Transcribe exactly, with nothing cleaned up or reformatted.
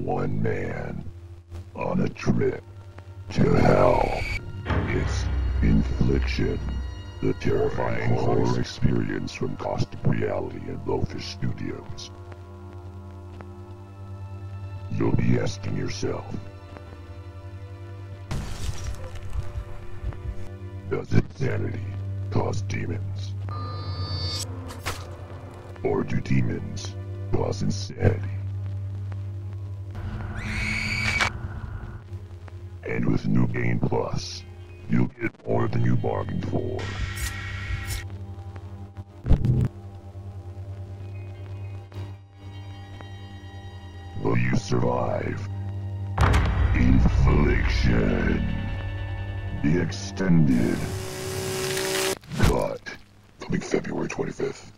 one man on a trip to hell. It's Infliction, the terrifying horror experience from Caustic Reality and Lothar Studios. You'll be asking yourself, does insanity cause demons? Or do demons cause insanity? And with New Game Plus, you'll get more than you bargained for. Will you survive Infliction? The extended cut, coming February twenty-fifth.